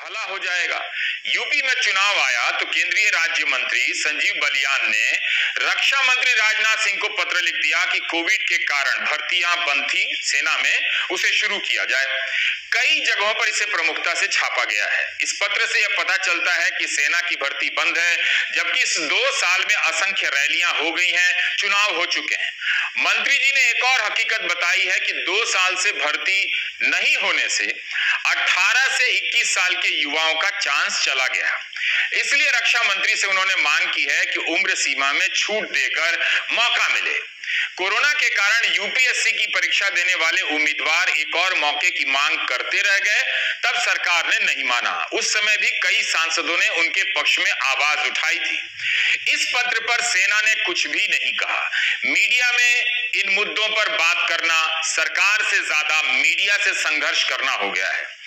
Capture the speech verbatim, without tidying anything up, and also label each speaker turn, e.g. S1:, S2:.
S1: भला हो जाएगा। यूपी में चुनाव आया तो केंद्रीय राज्य मंत्री संजीव बलियान ने रक्षा मंत्री राजनाथ सिंह को पत्र लिख दिया कि कोविड के कारण भर्तियां बंद थी सेना में, उसे शुरू किया जाए। कई जगहों पर इसे प्रमुखता से छापा गया है। इस पत्र से यह पता चलता है कि सेना की भर्ती बंद है, जबकि इस दो साल में असंख्य रैलियां हो गई हैं, चुनाव हो चुके हैं। मंत्री जी ने एक और हकीकत बताई है कि दो साल से भर्ती नहीं होने से अठारह से इक्कीस साल के युवाओं का चांस चला गया। इसलिए रक्षा मंत्री से उन्होंने मांग की है कि उम्र सीमा में छूट देकर मौका मिले। कोरोना के कारण यूपीएससी की परीक्षा देने वाले उम्मीदवार एक और मौके की मांग करते रह गए, तब सरकार ने नहीं माना। उस समय भी कई सांसदों ने उनके पक्ष में आवाज उठाई थी। इस पत्र पर सेना ने कुछ भी नहीं कहा। मीडिया में इन मुद्दों पर बात करना सरकार से ज्यादा मीडिया से संघर्ष करना हो गया है।